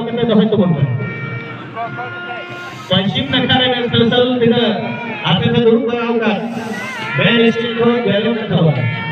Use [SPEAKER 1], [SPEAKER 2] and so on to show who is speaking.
[SPEAKER 1] tahu kita dah itu pun. Wajib nak kare dengan selalu tidak apa yang dulu berlakukan. Beres itu belum tahu.